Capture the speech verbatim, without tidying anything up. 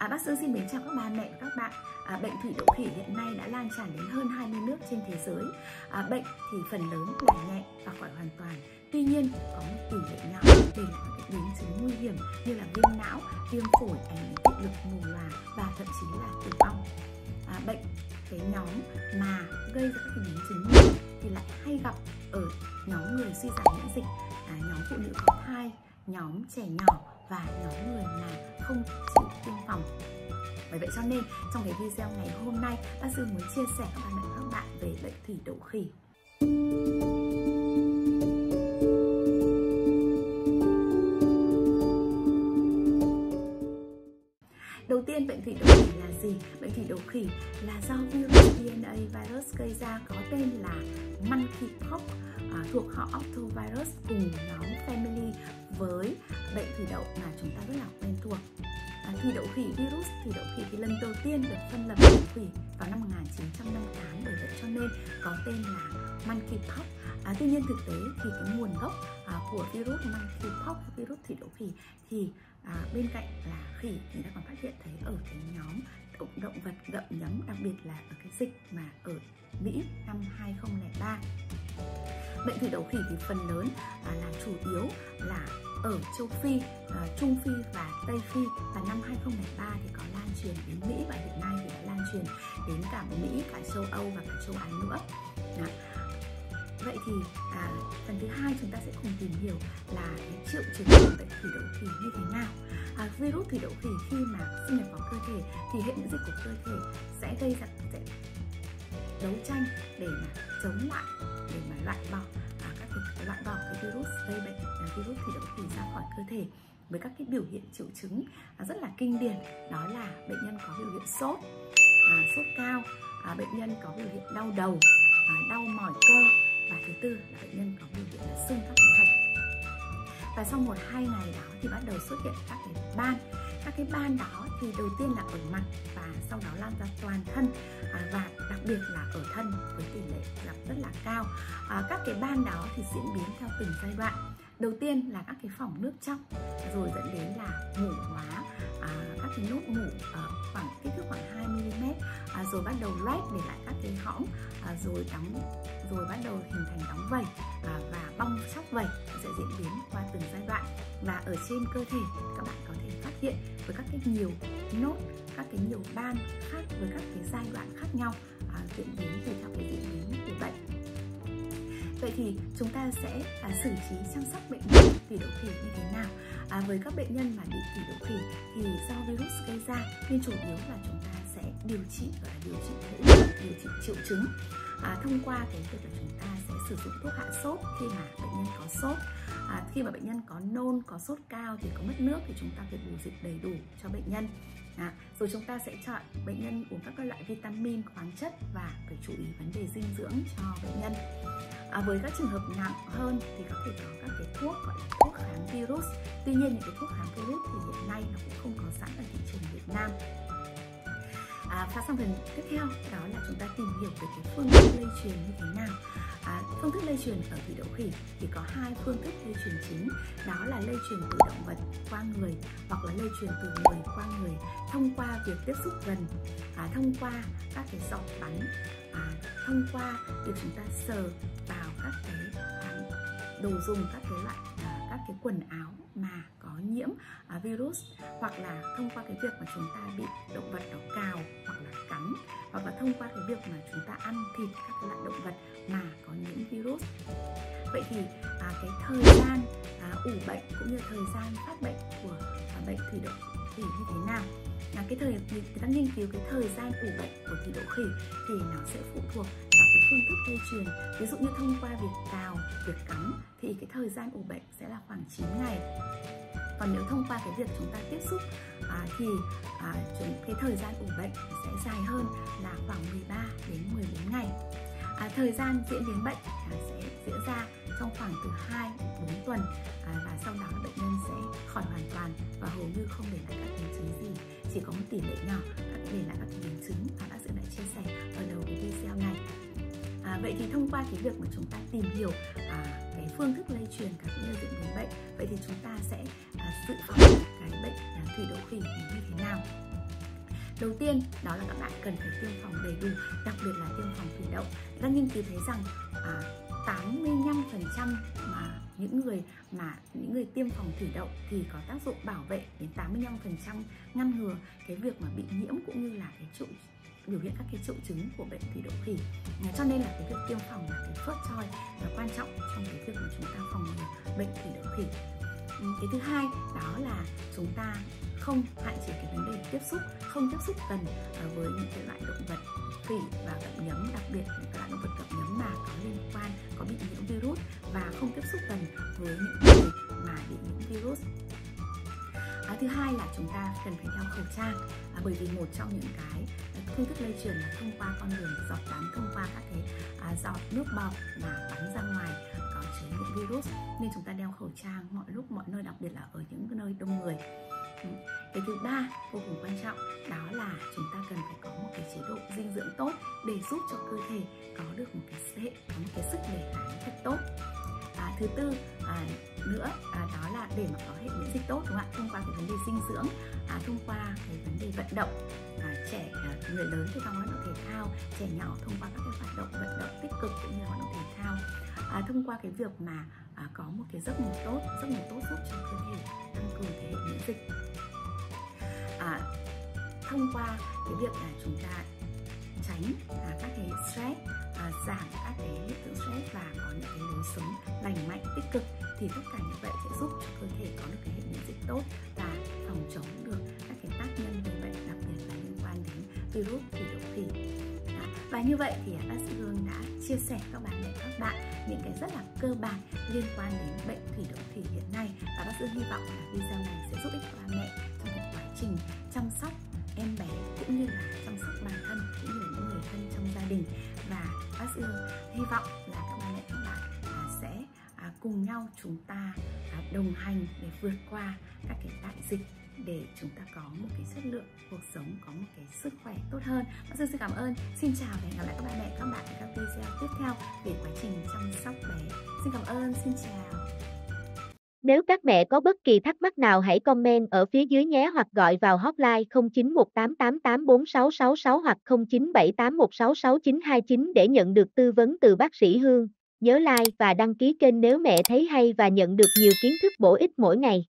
À, bác Sương xin mến chào các bà mẹ và các bạn. À, bệnh thủy đậu khỉ hiện nay đã lan tràn đến hơn hai mươi nước trên thế giới. À, bệnh thì phần lớn là nhẹ và khỏi hoàn toàn. Tuy nhiên có một tỷ lệ nhỏ để là các biến chứng nguy hiểm như là viêm não, viêm phổi, ảnh hưởng thị lực, mù lòa và thậm chí là tử vong. À, bệnh cái nhóm mà gây ra các biến chứng này thì lại hay gặp ở nhóm người suy giảm miễn dịch, à, nhóm phụ nữ có thai, nhóm trẻ nhỏ và nhóm người mà không chịu tiêm phòng. Bởi vậy cho nên trong cái video ngày hôm nay, bác Sương muốn chia sẻ các bạn các bạn về bệnh thủy đậu khỉ. Đầu tiên, bệnh thủy đậu khỉ là gì? Bệnh thủy đậu khỉ là do virus đê en a virus gây ra, có tên là monkeypox, à, thuộc họ Octovirus, cùng nhóm family với bệnh thủy đậu mà chúng ta rất là quen thuộc. À, thủy đậu khỉ, virus thủy đậu khỉ thì lần đầu tiên được phân lập đậu khỉ vào năm một nghìn chín trăm năm mươi tám, bởi vậy cho nên có tên là monkeypox. À, tuy nhiên thực tế thì cái nguồn gốc à, của virus monkeypox, virus thủy đậu khỉ thì à, bên cạnh là khỉ thì đã còn phát hiện thấy ở cái nhóm động, động vật gặm nhấm, đặc biệt là ở cái dịch mà ở Mỹ năm hai không không ba. Bệnh thủy đậu khỉ thì phần lớn à, là chủ yếu là ở châu Phi, à, Trung Phi và Tây Phi, và năm hai không không ba thì có lan truyền đến Mỹ, và hiện nay thì đã lan truyền đến cả Mỹ, cả châu Âu và cả châu Á nữa. Đó. Vậy thì à, phần thứ hai chúng ta sẽ cùng tìm hiểu là cái triệu chứng của bệnh thủy đậu khỉ như thế nào. À, virus thủy đậu khỉ khi mà xâm nhập vào cơ thể thì hệ miễn dịch của cơ thể sẽ gây ra sẽ đấu tranh để mà chống lại, để mà loại bỏ à, các cái loại bỏ cái virus gây bệnh à, virus thủy đậu khỉ ra khỏi cơ thể, với các cái biểu hiện triệu chứng à, rất là kinh điển. Đó là bệnh nhân có biểu hiện sốt, à, sốt cao, à, bệnh nhân có biểu hiện đau đầu, à, đau mỏi cơ, và thứ tư là bệnh nhân có biểu hiện là sưng các cái hạch. Và sau một hai ngày đó thì bắt đầu xuất hiện các cái ban. Các cái ban đó thì đầu tiên là ở mặt và sau đó lan ra toàn thân, à, và đặc biệt là ở thân với tỷ lệ gặp rất là cao. À, các cái ban đó thì diễn biến theo từng giai đoạn. Đầu tiên là các cái phỏng nước trong, rồi dẫn đến là mủ hóa, à, các cái nốt mủ ở khoảng kích thước khoảng hai mi li mét, à, rồi bắt đầu loét để lại các cái hõm, à, rồi đóng rồi bắt đầu hình thành đóng vẩy, à, và bong chóc vẩy sẽ diễn biến qua từng giai đoạn. Và ở trên cơ thể các bạn có thể phát hiện với các cái nhiều nốt, các cái nhiều ban khác với các cái giai đoạn khác nhau, à, diễn biến tùy theo cái diễn biến của bệnh. Vậy thì chúng ta sẽ à, xử trí chăm sóc bệnh nhân thủy đậu khỉ như thế nào? À, với các bệnh nhân mà bị thủy đậu khỉ thì do virus gây ra, nên chủ yếu là chúng ta sẽ điều trị và điều trị hỗ trợ, điều trị triệu chứng. À, thông qua cái việc là chúng ta sẽ sử dụng thuốc hạ sốt khi mà bệnh nhân có sốt. À, khi mà bệnh nhân có nôn, có sốt cao thì có mất nước thì chúng ta phải bù dịch đầy đủ cho bệnh nhân. À, rồi chúng ta sẽ chọn bệnh nhân uống các loại vitamin, khoáng chất và phải chú ý vấn đề dinh dưỡng cho bệnh nhân. À, với các trường hợp nặng hơn thì có thể có các cái thuốc gọi là thuốc kháng virus. Tuy nhiên những cái thuốc kháng virus thì hiện nay nó cũng không có sẵn ở thị trường Việt Nam. À, và sang phần tiếp theo đó là chúng ta tìm hiểu về cái phương thức lây truyền như thế nào. À, phương thức lây truyền ở thủy đậu khỉ thì có hai phương thức lây truyền chính, đó là lây truyền từ động vật qua người hoặc là lây truyền từ người qua người thông qua việc tiếp xúc gần, à, thông qua các cái giọt bắn, à, thông qua việc chúng ta sờ vào các cái à, đồ dùng, các cái loại à, các cái quần áo mà có nhiễm à, virus, hoặc là thông qua cái việc mà chúng ta bị động vật đó cào hoặc là cắn, hoặc là thông qua cái việc mà chúng ta ăn thịt các cái loại động vật mà có nhiễm virus. Vậy thì à, cái thời gian à, ủ bệnh cũng như thời gian phát bệnh của à, bệnh thủy đậu khỉ như thế nào? Là cái thời người ta nghiên cứu cái thời gian ủ bệnh của thủy đậu khỉ thì nó sẽ phụ thuộc vào cái phương thức lây truyền. Ví dụ như thông qua việc cào, việc cắn thì cái thời gian ủ bệnh sẽ là khoảng chín ngày. Còn nếu thông qua cái việc chúng ta tiếp xúc à, thì à, chúng, cái thời gian ủ bệnh sẽ dài hơn, là khoảng mười ba đến mười bốn ngày. À, thời gian diễn biến bệnh à, sẽ diễn ra trong khoảng từ hai đến bốn tuần, à, và sau đó bệnh nhân sẽ khỏi hoàn toàn và hầu như không để lại các biến chứng gì, chỉ có một tỷ lệ nhỏ các để lại các biến chứng mà bác sĩ đã chia sẻ ở đầu cái video này. À, vậy thì thông qua cái việc mà chúng ta tìm hiểu à, cái phương thức lây truyền cả cũng như diễn biến bệnh, vậy thì chúng ta sẽ à, dự phòng cái bệnh à, thủy đậu khỉ như thế nào? Đầu tiên đó là các bạn cần phải tiêm phòng đầy đủ, đặc biệt là tiêm phòng thủy đậu. Các nghiên cứu thấy rằng à, tám mươi lăm phần trăm mà những người mà những người tiêm phòng thủy đậu thì có tác dụng bảo vệ đến tám mươi lăm phần trăm, ngăn ngừa cái việc mà bị nhiễm cũng như là cái triệu biểu hiện các cái triệu chứng của bệnh thủy đậu khỉ. À, cho nên là cái việc tiêm phòng là cái first choice là quan trọng trong cái việc mà chúng ta phòng ngừa bệnh thủy đậu khỉ. Cái thứ hai đó là chúng ta không hạn chế cái vấn đề tiếp xúc, không tiếp xúc gần với những cái loại động vật khỉ và gặm nhấm, đặc biệt những cái loại động vật gặm nhấm mà có liên quan, có bị nhiễm virus, và không tiếp xúc gần với những người mà bị nhiễm virus. À, thứ hai là chúng ta cần phải đeo khẩu trang, à, bởi vì một trong những cái phương thức lây truyền là thông qua con đường giọt bắn, thông qua các cái à, giọt nước bọt mà bắn ra ngoài có chứa những virus, nên chúng ta đeo khẩu trang mọi lúc mọi nơi, đặc biệt là ở những nơi đông người. Cái thứ ba vô cùng quan trọng đó là chúng ta cần phải có một cái chế độ dinh dưỡng tốt để giúp cho cơ thể có được một cái hệ có một cái sức đề kháng thật tốt. À, thứ tư à, nữa à, đó là để mà có hệ miễn dịch tốt, đúng không ạ? Thông qua cái vấn đề dinh dưỡng, à, thông qua cái vấn đề vận động, à, trẻ à, người lớn thì trong hoạt động thể thao, trẻ nhỏ thông qua các cái hoạt động vận động tích cực cũng như hoạt động thể thao, à, thông qua cái việc mà à, có một cái giấc ngủ tốt, giấc ngủ tốt giúp cho cơ thể tăng cường cái hệ miễn dịch. À, thông qua cái việc là chúng ta tránh à, các cái stress, à, giảm các cái hiện tượng stress và có những cái lối sống lành mạnh tích cực, thì tất cả như vậy sẽ giúp cho cơ thể có được cái hệ miễn dịch tốt và phòng chống được các cái tác nhân gây bệnh, đặc biệt là liên quan đến virus thủy đậu khỉ. À, và như vậy thì bác sĩ Hương đã chia sẻ các bạn mẹ các bạn những cái rất là cơ bản liên quan đến bệnh thủy đậu khỉ hiện nay, và bác sĩ hy vọng là video này sẽ giúp ích các bạn mẹ trong cái quá trình chăm sóc em bé cũng như là chăm sóc bản thân cũng như là những người thân trong gia đình. Và bác sĩ hy vọng là các ba mẹ các bạn à, sẽ à, cùng nhau chúng ta à, đồng hành để vượt qua các cái đại dịch, để chúng ta có một cái chất lượng cuộc sống, có một cái sức khỏe tốt hơn. Bác sĩ xin cảm ơn, xin chào và hẹn gặp lại các ba mẹ các bạn ở các video tiếp theo về quá trình chăm sóc bé. Xin cảm ơn, xin chào. Nếu các mẹ có bất kỳ thắc mắc nào hãy comment ở phía dưới nhé, hoặc gọi vào hotline không chín một tám tám tám bốn sáu sáu sáu hoặc không chín bảy tám một sáu sáu chín hai chín để nhận được tư vấn từ bác sĩ Hương. Nhớ like và đăng ký kênh nếu mẹ thấy hay và nhận được nhiều kiến thức bổ ích mỗi ngày.